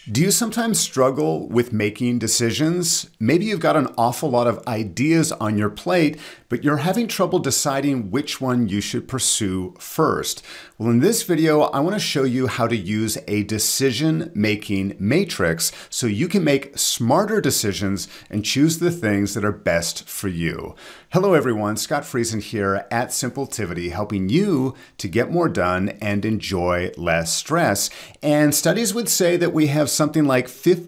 Do you sometimes struggle with making decisions? Maybe you've got an awful lot of ideas on your plate, but you're having trouble deciding which one you should pursue first. Well, in this video, I want to show you how to use a decision-making matrix so you can make smarter decisions and choose the things that are best for you. Hello everyone, Scott Friesen here at Simpletivity, helping you to get more done and enjoy less stress. And studies would say that we have something like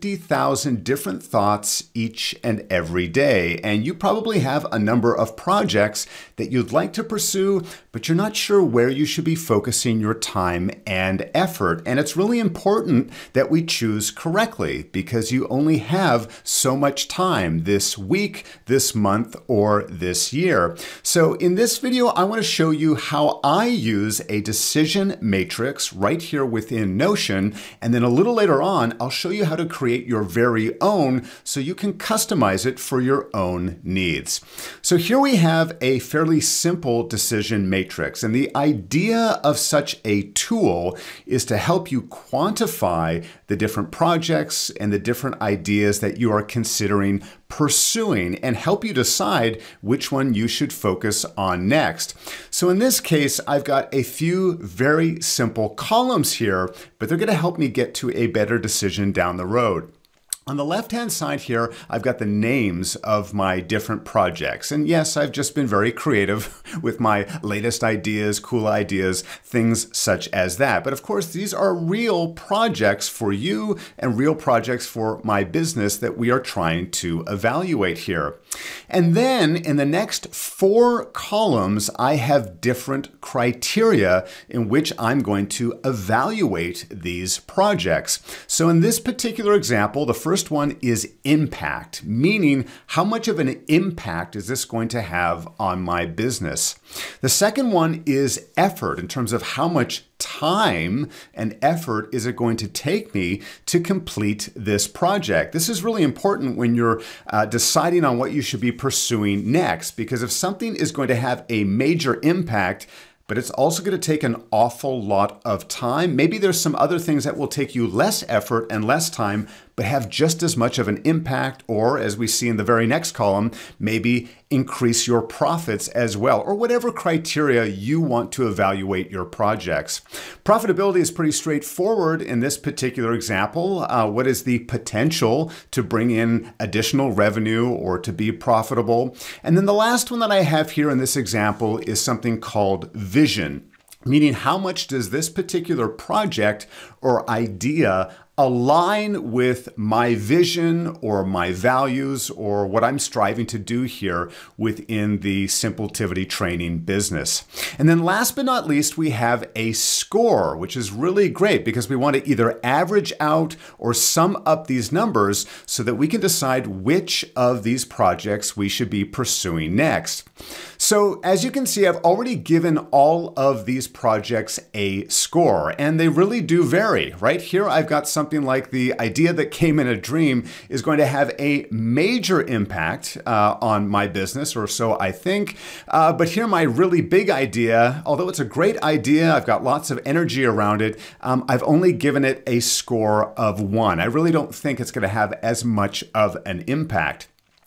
50,000 different thoughts each and every day. And you probably have a number of projects that you'd like to pursue, but you're not sure where you should be focusing your time and effort. And it's really important that we choose correctly because you only have so much time this week, this month, or this year. So in this video, I want to show you how I use a decision matrix right here within Notion. And then a little later on, I'll show you how to create your very own so you can customize it for your own needs. So here we have a fairly simple decision matrix. And the idea of such a tool is to help you quantify the different projects and the different ideas that you are considering pursuing and help you decide which one you should focus on next. So in this case, I've got a few very simple columns here, but they're going to help me get to a better decision down the road. On the left-hand side here, I've got the names of my different projects. And yes, I've just been very creative with my latest ideas, cool ideas, things such as that. But of course, these are real projects for you and real projects for my business that we are trying to evaluate here. And then in the next 4 columns, I have different criteria in which I'm going to evaluate these projects. So in this particular example, the first one is impact, meaning how much of an impact is this going to have on my business? The second one is effort, in terms of how much time and effort is it going to take me to complete this project. This is really important when you're deciding on what you should be pursuing next, because if something is going to have a major impact, but it's also going to take an awful lot of time. Maybe there's some other things that will take you less effort and less time, but have just as much of an impact, or as we see in the very next column, maybe increase your profits as well, or whatever criteria you want to evaluate your projects. Profitability is pretty straightforward in this particular example. What is the potential to bring in additional revenue or to be profitable? And then the last one that I have here in this example is something called vision, meaning how much does this particular project or idea align with my vision or my values or what I'm striving to do here within the Simpletivity training business. And then last but not least, we have a score, which is really great because we want to either average out or sum up these numbers so that we can decide which of these projects we should be pursuing next. So as you can see, I've already given all of these projects a score, and they really do vary. Right here, I've got something like the idea that came in a dream is going to have a major impact on my business, or so I think. But here, my really big idea, although it's a great idea, I've got lots of energy around it, I've only given it a score of 1. I really don't think it's going to have as much of an impact.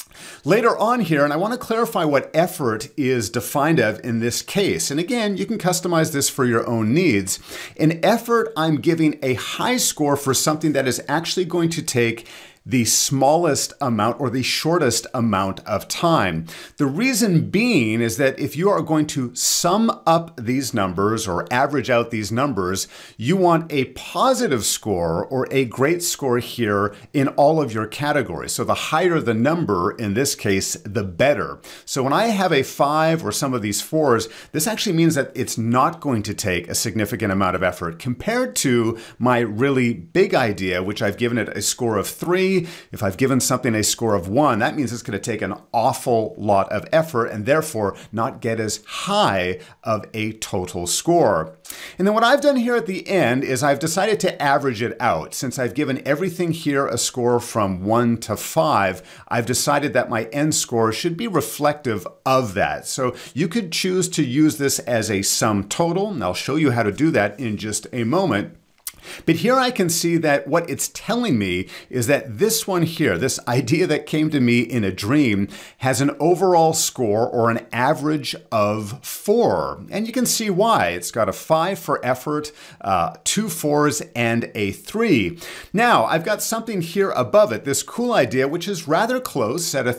Later on here, and I want to clarify what effort is defined of in this case. And again, you can customize this for your own needs. In effort, I'm giving a high score for something that is actually going to take the smallest amount or the shortest amount of time. The reason being is that if you are going to sum up these numbers or average out these numbers, you want a positive score or a great score here in all of your categories. So the higher the number, in this case, the better. So when I have a 5 or some of these 4s, this actually means that it's not going to take a significant amount of effort compared to my really big idea, which I've given it a score of 3. If I've given something a score of 1, that means it's going to take an awful lot of effort and therefore not get as high of a total score. And then what I've done here at the end is I've decided to average it out. Since I've given everything here a score from 1 to 5, I've decided that my end score should be reflective of that. So you could choose to use this as a sum total, and I'll show you how to do that in just a moment. But here I can see that what it's telling me is that this one here, this idea that came to me in a dream, has an overall score or an average of 4. And you can see why. It's got a 5 for effort, 2 4s, and a 3. Now, I've got something here above it, this cool idea, which is rather close at a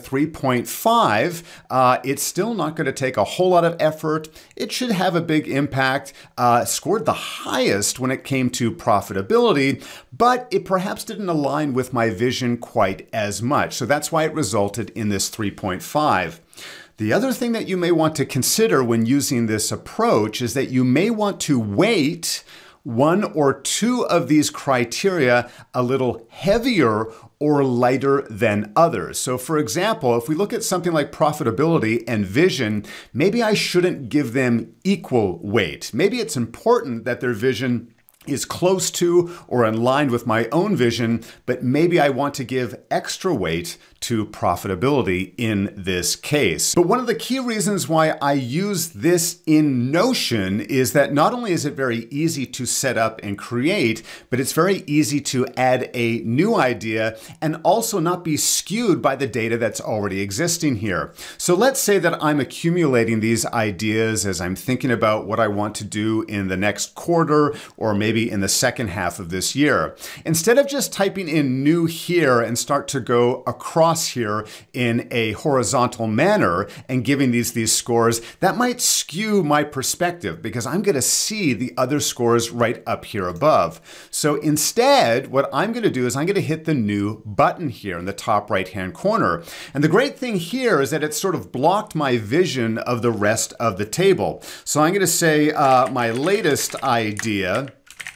3.5. It's still not going to take a whole lot of effort. It should have a big impact. Scored the highest when it came to profitability, but it perhaps didn't align with my vision quite as much. So that's why it resulted in this 3.5. The other thing that you may want to consider when using this approach is that you may want to weight one or two of these criteria a little heavier or lighter than others. So for example, if we look at something like profitability and vision, maybe I shouldn't give them equal weight. Maybe it's important that their vision is close to or in line with my own vision, but maybe I want to give extra weight to profitability in this case. But one of the key reasons why I use this in Notion is that not only is it very easy to set up and create, but it's very easy to add a new idea and also not be skewed by the data that's already existing here. So let's say that I'm accumulating these ideas as I'm thinking about what I want to do in the next quarter or maybe in the second half of this year. Instead of just typing in new here and start to go across here in a horizontal manner and giving these scores, that might skew my perspective because I'm going to see the other scores right up here above. So instead, what I'm going to do is I'm going to hit the new button here in the top right-hand corner. And the great thing here is that it's sort of blocked my vision of the rest of the table. So I'm going to say my latest idea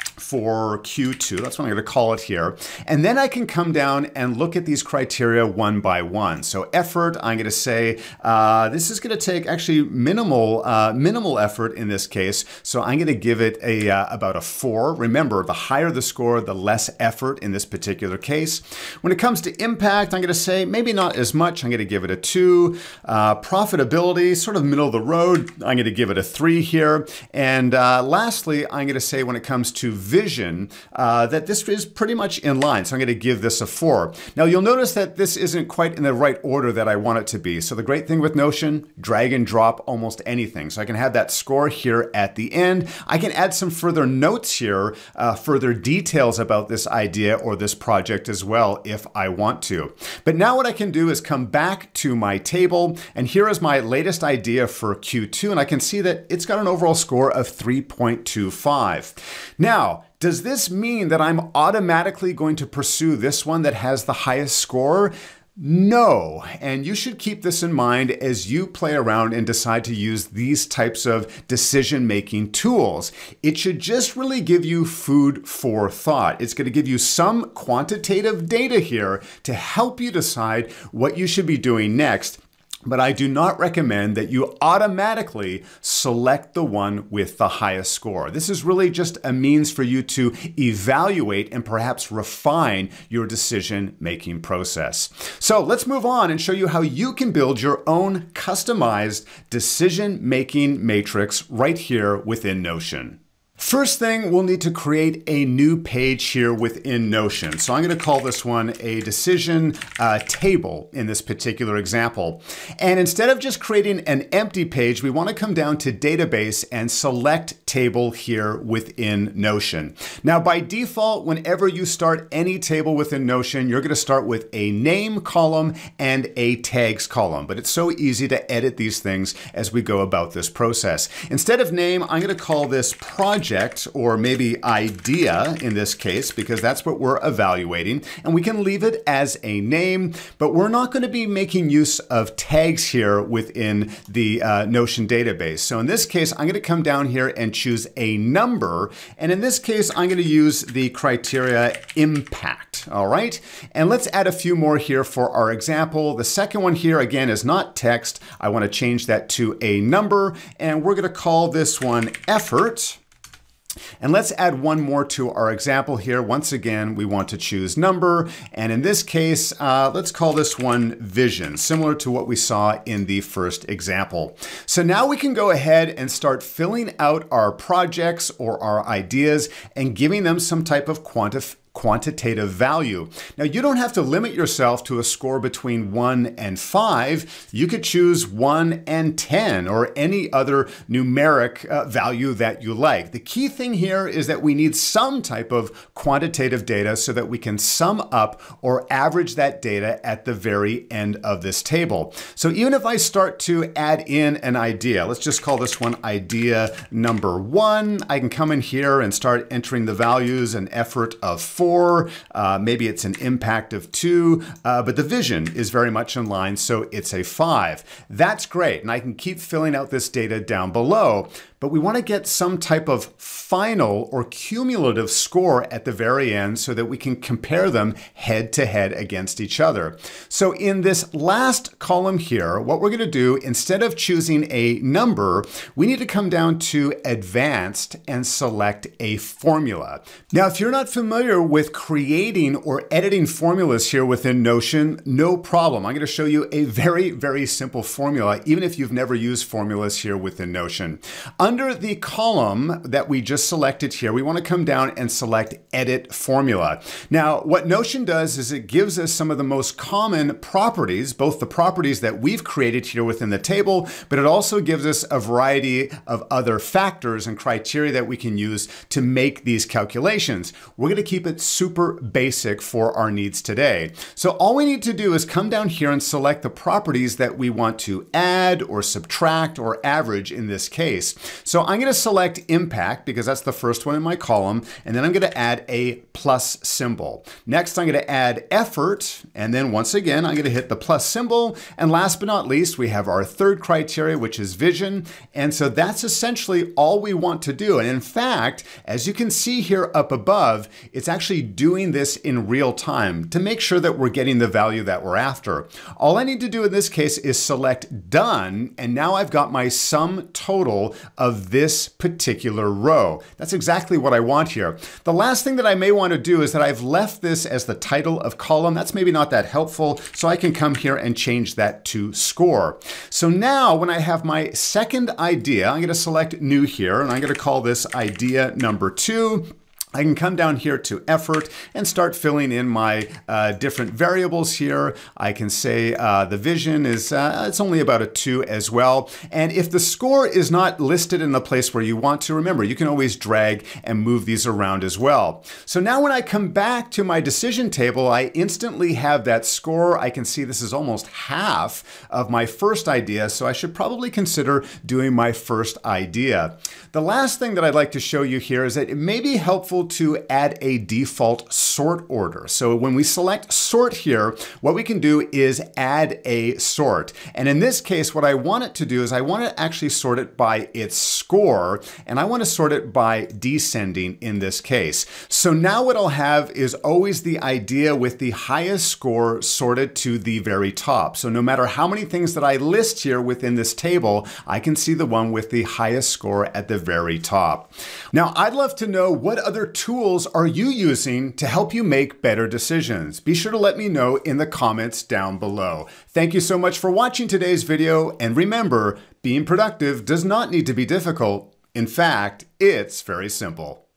for Q2, that's what I'm going to call it here. And then I can come down and look at these criteria one by one. So effort, I'm going to say, this is going to take actually minimal effort in this case. So I'm going to give it about a 4. Remember, the higher the score, the less effort in this particular case. When it comes to impact, I'm going to say maybe not as much. I'm going to give it a 2. Profitability, sort of middle of the road, I'm going to give it a 3 here. And lastly, I'm going to say when it comes to vision, that this is pretty much in line. So I'm going to give this a 4. Now you'll notice that this isn't quite in the right order that I want it to be. So the great thing with Notion, drag and drop almost anything. So I can have that score here at the end. I can add some further notes here, further details about this idea or this project as well if I want to. But now what I can do is come back to my table, and here is my latest idea for Q2, and I can see that it's got an overall score of 3.25. Now, does this mean that I'm automatically going to pursue this one that has the highest score? No, and you should keep this in mind as you play around and decide to use these types of decision-making tools. It should just really give you food for thought. It's going to give you some quantitative data here to help you decide what you should be doing next. But I do not recommend that you automatically select the one with the highest score. This is really just a means for you to evaluate and perhaps refine your decision-making process. So let's move on and show you how you can build your own customized decision-making matrix right here within Notion. First thing, we'll need to create a new page here within Notion. So I'm going to call this one a decision table in this particular example. And instead of just creating an empty page, we want to come down to database and select table here within Notion. Now, by default, whenever you start any table within Notion, you're going to start with a name column and a tags column. But it's so easy to edit these things as we go about this process. Instead of name, I'm going to call this project, or maybe idea in this case, because that's what we're evaluating. And we can leave it as a name, but we're not going to be making use of tags here within the Notion database. So in this case, I'm going to come down here and choose a number. And in this case, I'm going to use the criteria impact. All right. And let's add a few more here for our example. The second one here, again, is not text. I want to change that to a number, and we're going to call this one effort. And let's add one more to our example here. Once again, we want to choose number. And in this case, let's call this one vision, similar to what we saw in the first example. So now we can go ahead and start filling out our projects or our ideas and giving them some type of quantitative value. Now, you don't have to limit yourself to a score between 1 and 5. You could choose 1 and 10 or any other numeric value that you like. The key thing here is that we need some type of quantitative data so that we can sum up or average that data at the very end of this table. So even if I start to add in an idea, let's just call this one idea number 1. I can come in here and start entering the values, an effort of 4. Maybe it's an impact of 2, but the vision is very much in line, so it's a 5. That's great, and I can keep filling out this data down below. But we want to get some type of final or cumulative score at the very end so that we can compare them head to head against each other. So in this last column here, what we're going to do, instead of choosing a number, we need to come down to advanced and select a formula. Now, if you're not familiar with creating or editing formulas here within Notion, no problem. I'm going to show you a very, very simple formula, even if you've never used formulas here within Notion. Under the column that we just selected here, we want to come down and select Edit Formula. Now, what Notion does is it gives us some of the most common properties, both the properties that we've created here within the table, but it also gives us a variety of other factors and criteria that we can use to make these calculations. We're going to keep it super basic for our needs today. So all we need to do is come down here and select the properties that we want to add or subtract or average in this case. So I'm going to select impact because that's the first one in my column, and then I'm going to add a plus symbol. Next, I'm going to add effort, and then once again, I'm going to hit the plus symbol. And last but not least, we have our third criteria, which is vision. And so that's essentially all we want to do. And in fact, as you can see here up above, it's actually doing this in real time to make sure that we're getting the value that we're after. All I need to do in this case is select done, and now I've got my sum total of this particular row. That's exactly what I want here. The last thing that I may want to do is that I've left this as the title of column. That's maybe not that helpful, so I can come here and change that to score. So now when I have my second idea, I'm going to select new here, and I'm going to call this idea number 2. I can come down here to effort and start filling in my different variables here. I can say the vision is, it's only about a 2 as well. And if the score is not listed in the place where you want to, remember, you can always drag and move these around as well. So now when I come back to my decision table, I instantly have that score. I can see this is almost half of my first idea, so I should probably consider doing my first idea. The last thing that I'd like to show you here is that it may be helpful to add a default sort order. So when we select sort here, what we can do is add a sort. And in this case, what I want it to do is I want to actually sort it by its score, and I want to sort it by descending in this case. So now what I'll have is always the idea with the highest score sorted to the very top. So no matter how many things that I list here within this table, I can see the one with the highest score at the very top. Now, I'd love to know what other tools are you using to help you make better decisions? Be sure to let me know in the comments down below. Thank you so much for watching today's video, and remember, being productive does not need to be difficult. In fact, it's very simple.